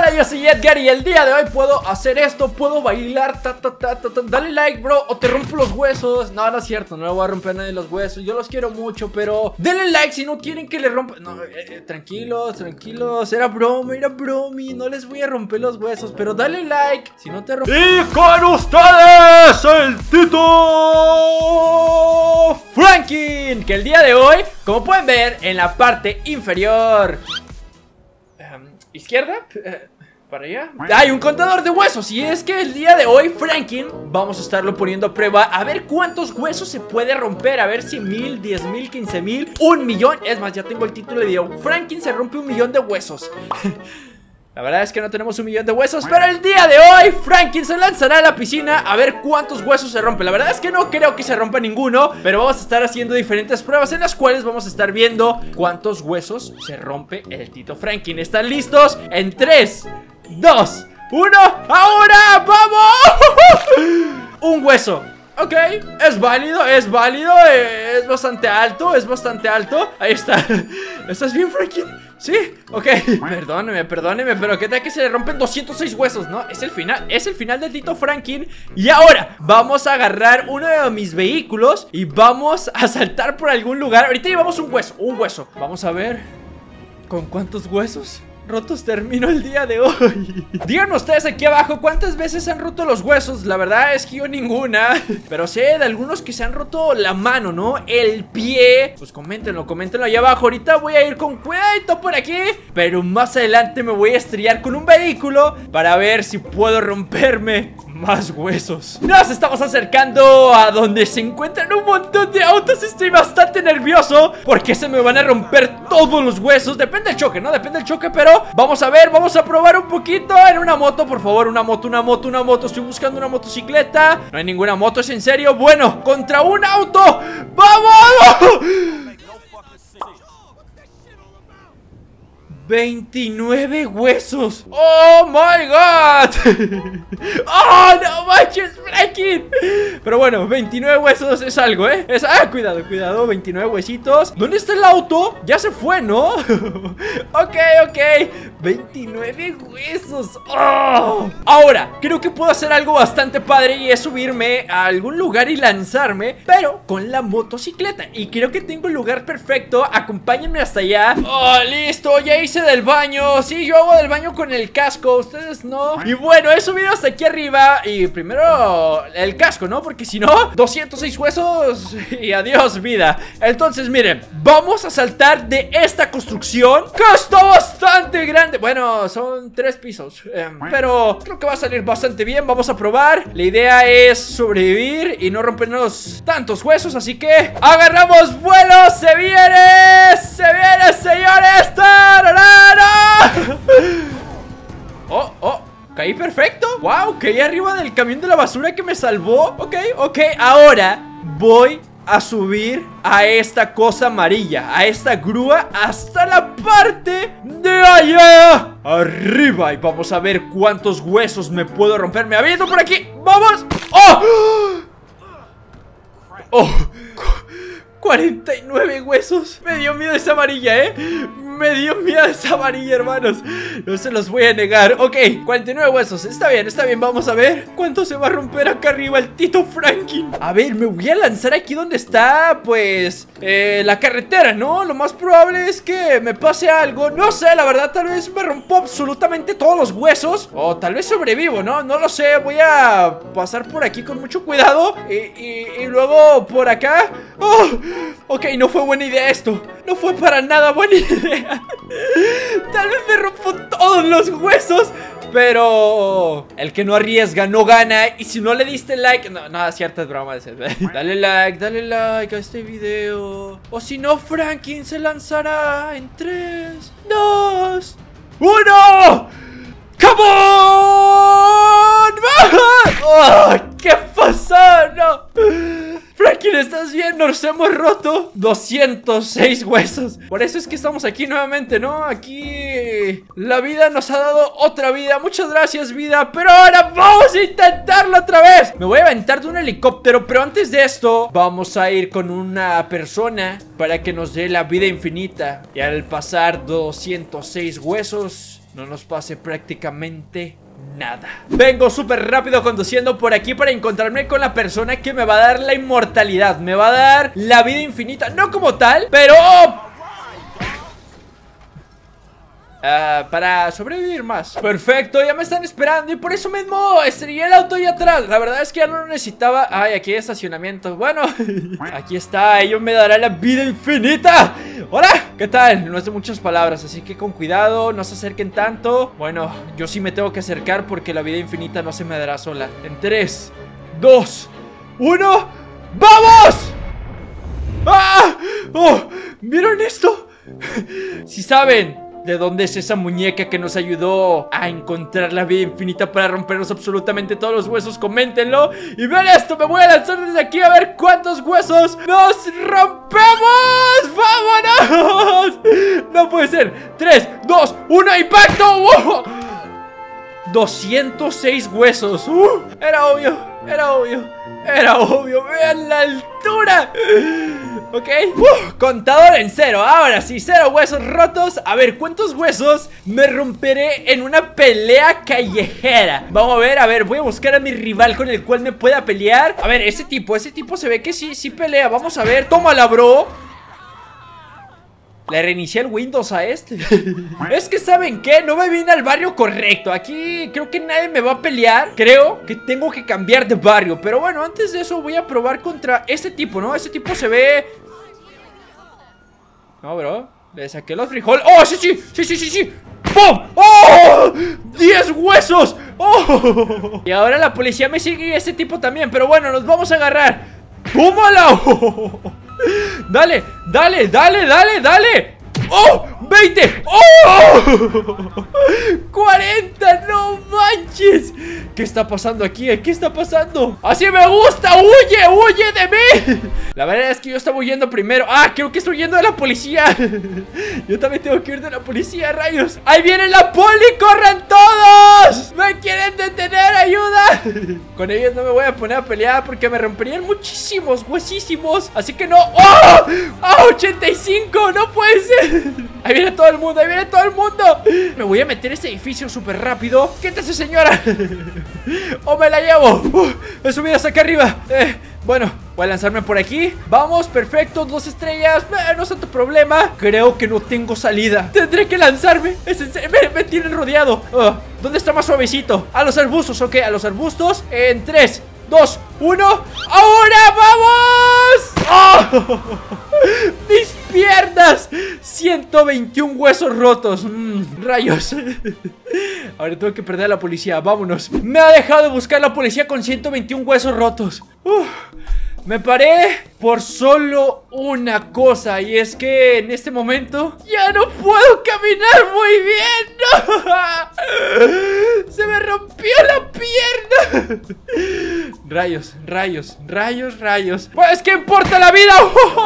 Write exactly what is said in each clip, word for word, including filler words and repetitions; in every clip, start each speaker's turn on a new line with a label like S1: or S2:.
S1: Hola, yo soy Edgar y el día de hoy puedo hacer esto, puedo bailar, ta, ta, ta, ta, ta. Dale like, bro, o te rompo los huesos. No, no es cierto, no le voy a romper a nadie los huesos. Yo los quiero mucho, pero denle like si no quieren que le rompa. No, eh, eh, tranquilos, tranquilos, era broma, era bromi. No les voy a romper los huesos, pero dale like si no te rompo. Y con ustedes, el Tito Franklin, que el día de hoy, como pueden ver en la parte inferior izquierda, eh, para allá, hay un contador de huesos. Y es que el día de hoy, Franklin, vamos a estarlo poniendo a prueba, a ver cuántos huesos se puede romper. A ver si mil, diez mil, quince mil, un millón. Es más, ya tengo el título de video: Franklin se rompe un millón de huesos. La verdad es que no tenemos un millón de huesos, pero el día de hoy Franklin se lanzará a la piscina a ver cuántos huesos se rompe. La verdad es que no creo que se rompa ninguno, pero vamos a estar haciendo diferentes pruebas en las cuales vamos a estar viendo cuántos huesos se rompe el Tito Franklin. ¿Están listos? En tres, dos, uno, ¡ahora! ¡Vamos! Un hueso. Ok, es válido, es válido, es bastante alto, es bastante alto. Ahí está. ¿Estás bien, Franklin? Sí, ok. Perdóneme, perdóneme, pero ¿qué tal que se le rompen doscientos seis huesos? No, es el final, es el final del Tito Franklin. Y ahora vamos a agarrar uno de mis vehículos y vamos a saltar por algún lugar. Ahorita llevamos un hueso, un hueso. Vamos a ver con cuántos huesos rotos termino el día de hoy. Díganme ustedes aquí abajo cuántas veces se han roto los huesos. La verdad es que yo ninguna, pero sé de algunos que se han roto la mano, ¿no? El pie. Pues coméntenlo, coméntenlo ahí abajo. Ahorita voy a ir con cuidadito por aquí, pero más adelante me voy a estrellar con un vehículo para ver si puedo romperme más huesos. Nos estamos acercando a donde se encuentran un montón de autos. Estoy bastante nervioso porque se me van a romper todos los huesos. Depende del choque, ¿no? Depende del choque, pero vamos a ver, vamos a probar un poquito en una moto. Por favor, una moto, una moto, una moto. Estoy buscando una motocicleta. No hay ninguna moto, ¿es en serio? Bueno, contra un auto. ¡Vamos! veintinueve huesos. ¡Oh, my God! ¡Oh, no manches, Franklin! Pero bueno, veintinueve huesos es algo, ¿eh? Es... Ah, cuidado, cuidado, veintinueve huesitos. ¿Dónde está el auto? Ya se fue, ¿no? Ok, ok, veintinueve huesos. ¡Oh! Ahora, creo que puedo hacer algo bastante padre, y es subirme a algún lugar y lanzarme, pero con la motocicleta. Y creo que tengo el lugar perfecto. Acompáñenme hasta allá. ¡Oh, listo! Ya hice del baño. Sí, yo hago del baño con el casco, ustedes no. Y bueno, he subido hasta aquí arriba. Y primero el casco, ¿no? Porque si no, doscientos seis huesos y adiós vida. Entonces miren, vamos a saltar de esta construcción, que está bastante grande. Bueno, son tres pisos, eh, pero creo que va a salir bastante bien. Vamos a probar. La idea es sobrevivir y no rompernos tantos huesos, así que agarramos vuelo. Se viene, se viene, señores. ¡Tarará! Oh, oh, caí perfecto. Wow, caí arriba del camión de la basura que me salvó. Ok, ok, ahora voy a subir a esta cosa amarilla, a esta grúa, hasta la parte de allá arriba. Y vamos a ver cuántos huesos me puedo romper. Me aviento por aquí, vamos. Oh, oh, cuarenta y nueve huesos. Me dio miedo esa amarilla, eh. Me dio miedo esa amarilla, hermanos. No se los voy a negar. Ok, cuarenta y nueve huesos. Está bien, está bien. Vamos a ver cuánto se va a romper acá arriba el Tito Franklin. A ver, me voy a lanzar aquí donde está, pues, eh, la carretera, ¿no? Lo más probable es que me pase algo. No sé, la verdad, tal vez me rompo absolutamente todos los huesos. O tal vez sobrevivo, ¿no? No lo sé. Voy a pasar por aquí con mucho cuidado. Y, y, y luego por acá. Oh, ok, no fue buena idea esto. No fue para nada buena idea. Tal vez me rompo todos los huesos, pero el que no arriesga no gana. Y si no le diste like, no, nada, cierta es broma. Dale like, dale like a este video. O si no, Franklin se lanzará en tres, dos, uno. ¡Come on! ¡Oh, qué pasó! ¡No! Franklin, ¿estás bien? Nos hemos roto doscientos seis huesos. Por eso es que estamos aquí nuevamente, ¿no? Aquí la vida nos ha dado otra vida. Muchas gracias, vida. Pero ahora vamos a intentarlo otra vez. Me voy a aventar de un helicóptero, pero antes de esto vamos a ir con una persona para que nos dé la vida infinita. Y al pasar doscientos seis huesos, no nos pase prácticamente nada. Vengo súper rápido conduciendo por aquí para encontrarme con la persona que me va a dar la inmortalidad. Me va a dar la vida infinita, no como tal, pero... Uh, para sobrevivir más. Perfecto, ya me están esperando y por eso mismo estrellé el auto ahí atrás. La verdad es que ya no lo necesitaba. Ay, aquí hay estacionamiento. Bueno, aquí está, ello me dará la vida infinita. Hola, ¿qué tal? No es de muchas palabras, así que con cuidado, no se acerquen tanto. Bueno, yo sí me tengo que acercar porque la vida infinita no se me dará sola. En tres, dos, uno, ¡vamos! ¡Ah! ¡Oh! ¿Vieron esto? Si saben de dónde es esa muñeca que nos ayudó a encontrar la vida infinita para rompernos absolutamente todos los huesos, coméntenlo. Y vean esto, me voy a lanzar desde aquí a ver cuántos huesos nos rompemos. ¡Vámonos! No puede ser. Tres, dos, uno, ¡impacto! ¡Wow! doscientos seis huesos. uh, Era obvio, era obvio, era obvio. Vean la altura. Ok, uh, contador en cero. Ahora sí, cero huesos rotos. A ver, ¿cuántos huesos me romperé en una pelea callejera? Vamos a ver, a ver, voy a buscar a mi rival con el cual me pueda pelear. A ver, ese tipo, ese tipo se ve que sí, sí pelea. Vamos a ver, tómala, bro. Le reinicié el Windows a este. Es que ¿saben qué? No me vine al barrio correcto. Aquí creo que nadie me va a pelear. Creo que tengo que cambiar de barrio. Pero bueno, antes de eso voy a probar contra este tipo, ¿no? Este tipo se ve... No, bro, le saqué los frijoles. ¡Oh, sí, sí! ¡Sí, sí, sí, sí! ¡Pum! ¡Oh! ¡diez huesos! ¡Oh! Y ahora la policía me sigue y este tipo también. Pero bueno, nos vamos a agarrar. ¡Tómala! ¡Oh! Dale, dale, dale, dale, dale. ¡Oh! ¡veinte! ¡Oh! ¡cuarenta! ¡No manches! ¿Qué está pasando aquí? ¿Qué está pasando? ¡Así me gusta! ¡Huye! ¡Huye de mí! La verdad es que yo estaba huyendo primero. ¡Ah! Creo que estoy huyendo de la policía. Yo también tengo que huir de la policía, rayos. ¡Ahí viene la poli! ¡Corran todos! ¡Me quieren detener! ¡Ayuda! Con ellos no me voy a poner a pelear porque me romperían muchísimos huesísimos. Así que no. ¡Oh! ¡Oh! ¡ochenta y cinco! ¡No puede ser! Ahí viene todo el mundo, ahí viene todo el mundo. Me voy a meter a este edificio súper rápido. Quítese, señora. O me la llevo. uh, He subido hasta acá arriba. eh, Bueno, voy a lanzarme por aquí. Vamos, perfecto, dos estrellas. eh, No es tanto problema. Creo que no tengo salida. Tendré que lanzarme. Es en serio, me, me tienen rodeado. uh, ¿Dónde está más suavecito? A los arbustos, ok, a los arbustos. En tres, dos, uno. ¡Ahora vamos! ¡Oh! ¡Mis piernas! ciento veintiún huesos rotos. mm, Rayos. Ahora tengo que perder a la policía, vámonos. Me ha dejado de buscar la policía con ciento veintiún huesos rotos. Uf. Me paré por solo una cosa, y es que en este momento ya no puedo caminar muy bien. ¡No! Se me rompió la pierna. Rayos, rayos, rayos, rayos. Pues ¿qué importa la vida?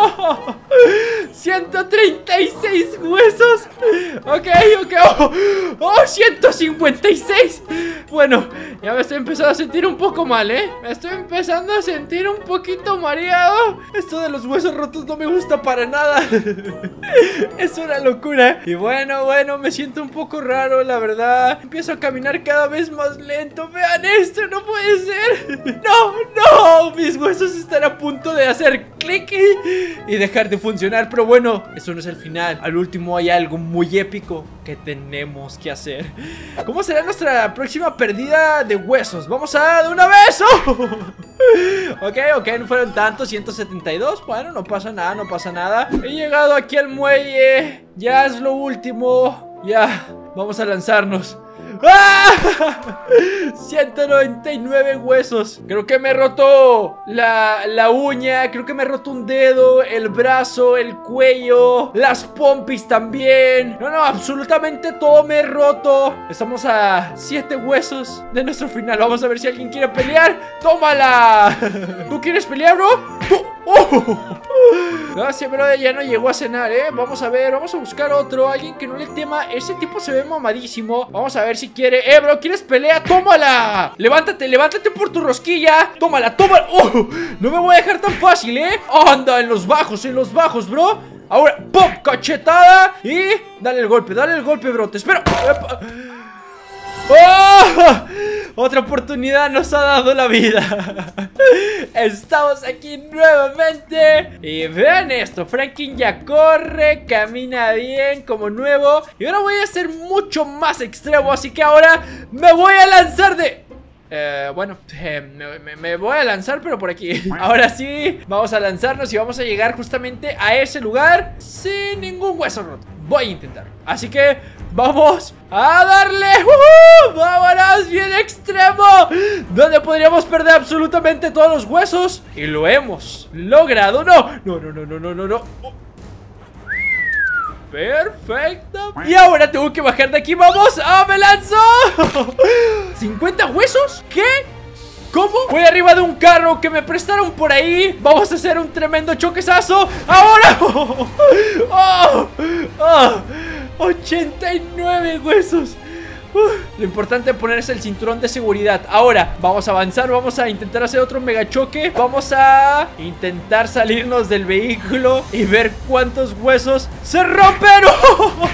S1: ciento treinta y seis huesos. Ok, ok. Oh, oh, ciento cincuenta y seis. Bueno, ya me estoy empezando a sentir un poco mal, ¿eh? Me estoy empezando a sentir un poquito mareado. Esto de los huesos rotos no me gusta para nada. Es una locura. Y bueno, bueno, me siento un poco raro, la verdad. Empiezo a caminar cada vez más lento. Vean esto, no puede ser. No, no, mis huesos están a punto de hacer clic y dejar de funcionar. Pero bueno, eso no es el final. Al último hay algo muy épico que tenemos que hacer. ¿Cómo será nuestra próxima pérdida de huesos? Vamos a de una vez. ¡Oh! Ok, ok, no fueron tantos, ciento setenta y dos. Bueno, no pasa nada, no pasa nada. He llegado aquí al muelle. Ya es lo último. Ya, vamos a lanzarnos. ¡Ah! ciento noventa y nueve huesos. Creo que me he roto la, la uña. Creo que me he roto un dedo, el brazo, el cuello, las pompis también. No, no, absolutamente todo me he roto. Estamos a siete huesos de nuestro final. Vamos a ver si alguien quiere pelear. ¡Tómala! ¿Tú quieres pelear, bro? ¡Tú! ¡Oh! No, sí, bro, ya no llegó a cenar, ¿eh? Vamos a ver, vamos a buscar otro. Alguien que no le tema. Ese tipo se ve mamadísimo. Vamos a ver si quiere. Eh, bro, ¿quieres pelea? ¡Tómala! Levántate, levántate por tu rosquilla. Tómala, tómala. ¡Oh! No me voy a dejar tan fácil, ¿eh? Anda, en los bajos, en los bajos, bro. Ahora, ¡pum! Cachetada. Y dale el golpe, dale el golpe, bro. Te espero. ¡Oh! Otra oportunidad nos ha dado la vida. Estamos aquí nuevamente. Y vean esto, Franklin ya corre, camina bien como nuevo. Y ahora voy a ser mucho más extremo. Así que ahora me voy a lanzar de... Eh, bueno, eh, me, me, me voy a lanzar pero por aquí. Ahora sí, vamos a lanzarnos y vamos a llegar justamente a ese lugar sin ningún hueso roto. Voy a intentar. Así que vamos a darle. ¡Uh-huh! ¡Vámonos! Bien extremo. Donde podríamos perder absolutamente todos los huesos. Y lo hemos logrado. No, no, no, no, no, no, no, no. Oh. Perfecto. Y ahora tengo que bajar de aquí. ¡Vamos! ¡Ah, me lanzo! ¿cincuenta huesos? ¿Qué? ¿Cómo? Voy arriba de un carro que me prestaron por ahí. Vamos a hacer un tremendo choquezazo. ¡Ahora! ¡Oh! ¡Oh! ¡Oh! ochenta y nueve huesos. Uh, lo importante es ponerse el cinturón de seguridad. Ahora, vamos a avanzar, vamos a intentar hacer otro mega choque. Vamos a intentar salirnos del vehículo y ver cuántos huesos se rompen. ¡Oh!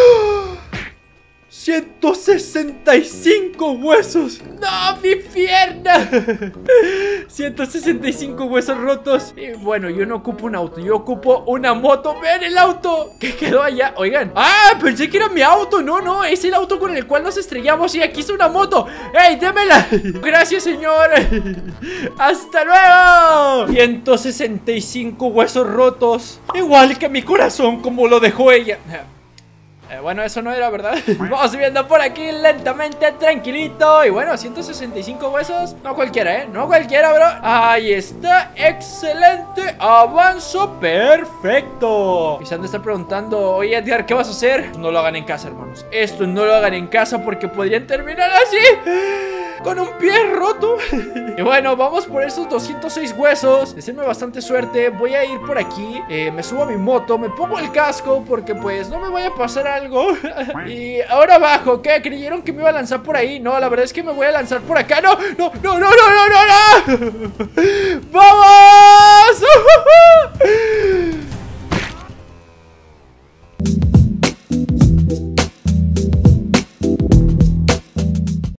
S1: ciento sesenta y cinco huesos. ¡No, mi pierna! ciento sesenta y cinco huesos rotos. Y bueno, yo no ocupo un auto, yo ocupo una moto. ¡Ven el auto! ¿Qué quedó allá? Oigan. ¡Ah! Pensé que era mi auto. No, no, es el auto con el cual nos estrellamos. Y aquí está una moto. ¡Ey, démela! Gracias, señor. ¡Hasta luego! ciento sesenta y cinco huesos rotos. Igual que mi corazón, como lo dejó ella. Eh, bueno, eso no era verdad. Vamos subiendo por aquí lentamente, tranquilito. Y bueno, ciento sesenta y cinco huesos. No cualquiera, ¿eh? No cualquiera, bro. Ahí está, excelente. Avanzo, perfecto. Y se han de estar preguntando: oye, Edgar, ¿qué vas a hacer? No lo hagan en casa, hermanos. Esto no lo hagan en casa porque podrían terminar así, con un pie roto. Y bueno, vamos por esos doscientos seis huesos. Deseenme bastante suerte. Voy a ir por aquí, eh, me subo a mi moto, me pongo el casco porque pues no me vaya a pasar algo. Y ahora abajo, ¿qué? ¿Creyeron que me iba a lanzar por ahí? No, la verdad es que me voy a lanzar por acá. No, no, no, no, no, no, no, no. ¡Vamos!